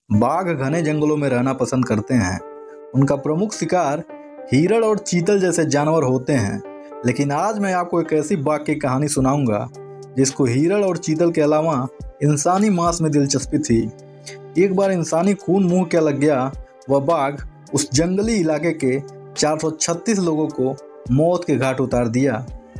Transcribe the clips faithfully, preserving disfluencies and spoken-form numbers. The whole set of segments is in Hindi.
बाघ घने जंगलों में रहना पसंद करते हैं। उनका प्रमुख शिकार हिरण और चीतल जैसे जानवर होते हैं। लेकिन आज मैं आपको एक ऐसी बाघ की कहानी सुनाऊंगा जिसको हिरण और चीतल के अलावा इंसानी मांस में दिलचस्पी थी। एक बार इंसानी खून मुंह क्या लग गया, वह बाघ उस जंगली इलाके के चार सौ छत्तीस लोगों को मौत के घाट उतार दिया।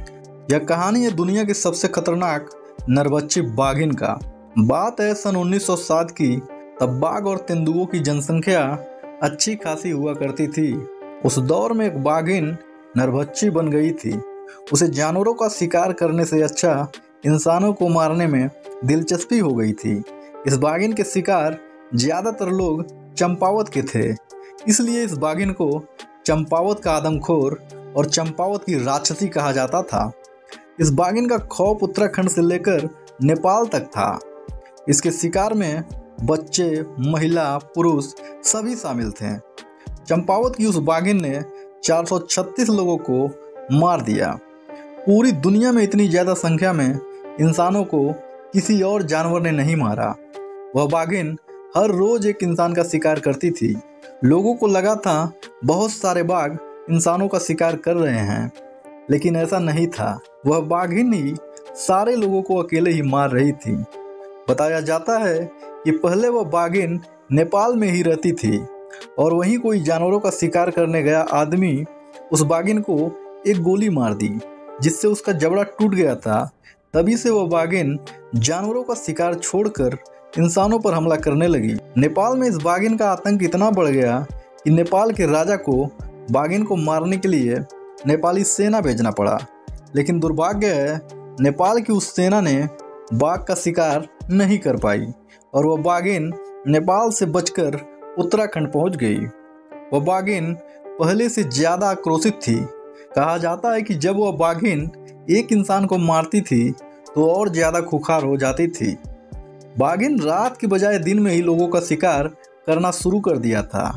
यह कहानी है दुनिया की सबसे खतरनाक नरभक्षी बाघिन का। बात है सन उन्नीस सौ सात की। तब बाघ और तेंदुओं की जनसंख्या अच्छी खासी हुआ करती थी। उस दौर में एक बाघिन नरभक्षी बन गई थी। उसे जानवरों का शिकार करने से अच्छा इंसानों को मारने में दिलचस्पी हो गई थी। इस बाघिन के शिकार ज्यादातर लोग चंपावत के थे, इसलिए इस बाघिन को चंपावत का आदमखोर और चंपावत की राक्षसी कहा जाता था। इस बाघिन का खौफ उत्तराखंड से लेकर नेपाल तक था। इसके शिकार में बच्चे, महिला, पुरुष सभी शामिल थे। चंपावत की उस बाघिन ने चार सौ छत्तीस लोगों को मार दिया। पूरी दुनिया में इतनी ज्यादा संख्या में इंसानों को किसी और जानवर ने नहीं मारा। वह बाघिन हर रोज एक इंसान का शिकार करती थी। लोगों को लगा था बहुत सारे बाघ इंसानों का शिकार कर रहे हैं, लेकिन ऐसा नहीं था। वह बाघिन ही सारे लोगों को अकेले ही मार रही थी। बताया जाता है कि पहले वह बाघिन नेपाल में ही रहती थी और वहीं कोई जानवरों का शिकार करने गया आदमी उस बाघिन को एक गोली मार दी, जिससे उसका जबड़ा टूट गया था। तभी से वह बाघिन जानवरों का शिकार छोड़कर इंसानों पर हमला करने लगी। नेपाल में इस बाघिन का आतंक इतना बढ़ गया कि नेपाल के राजा को बाघिन को मारने के लिए नेपाली सेना भेजना पड़ा। लेकिन दुर्भाग्य है, नेपाल की उस सेना ने बाघ का शिकार नहीं कर पाई और वह बाघिन नेपाल से बचकर उत्तराखंड पहुंच गई। वह बाघिन पहले से ज्यादा आक्रोशित थी। कहा जाता है कि जब वह बाघिन एक इंसान को मारती थी तो और ज्यादा खुखार हो जाती थी। बाघिन रात की बजाय दिन में ही लोगों का शिकार करना शुरू कर दिया था।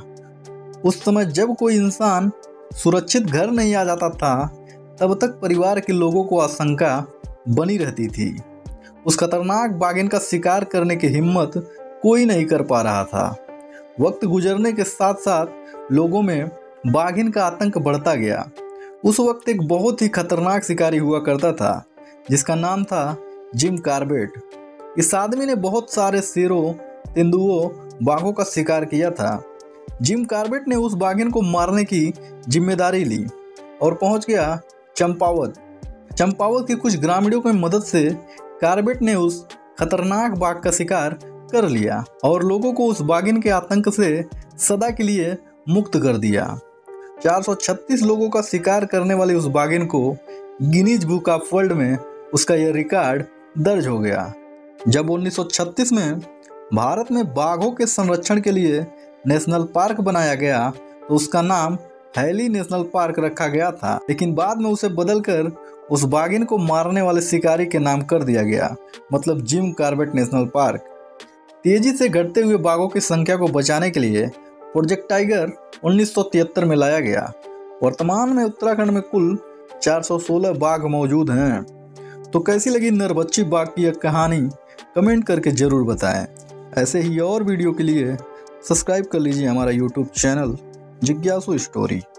उस समय जब कोई इंसान सुरक्षित घर नहीं आ जाता था, तब तक परिवार के लोगों को आशंका बनी रहती थी। उस खतरनाक बाघिन का शिकार करने की हिम्मत कोई नहीं कर पा रहा था। वक्त गुजरने के साथ साथ लोगों में बाघिन का आतंक बढ़ता गया। उस वक्त एक बहुत ही खतरनाक शिकारी हुआ करता था जिसका नाम था जिम कॉर्बेट। इस आदमी ने बहुत सारे शेरों, तेंदुओं, बाघों का शिकार किया था। जिम कॉर्बेट ने उस बाघिन को मारने की जिम्मेदारी ली और पहुंच गया चंपावत। चंपावत के कुछ ग्रामीणों की मदद से कॉर्बेट ने उस खतरनाक बाघ का शिकार कर लिया और लोगों को उस बाघिन के आतंक से सदा के लिए मुक्त कर दिया। चार सौ छत्तीस लोगों का शिकार करने वाले उस बाघिन को गिनीज बुक ऑफ वर्ल्ड में उसका यह रिकॉर्ड दर्ज हो गया। जब उन्नीस सौ छत्तीस में भारत में बाघों के संरक्षण के लिए नेशनल पार्क बनाया गया तो उसका नाम हैली नेशनल पार्क रखा गया था, लेकिन बाद में उसे बदलकर उस बाघिन को मारने वाले शिकारी के नाम कर दिया गया, मतलब जिम कॉर्बेट नेशनल पार्क। तेजी से घटते हुए बाघों की संख्या को बचाने के लिए प्रोजेक्ट टाइगर उन्नीस सौ तिहत्तर में लाया गया। वर्तमान में उत्तराखंड में कुल चार सौ सोलह बाघ मौजूद हैं। तो कैसी लगी नरभक्षी बाघ की यह कहानी, कमेंट करके जरूर बताएं। ऐसे ही और वीडियो के लिए सब्सक्राइब कर लीजिए हमारा यूट्यूब चैनल जिज्ञासु स्टोरी।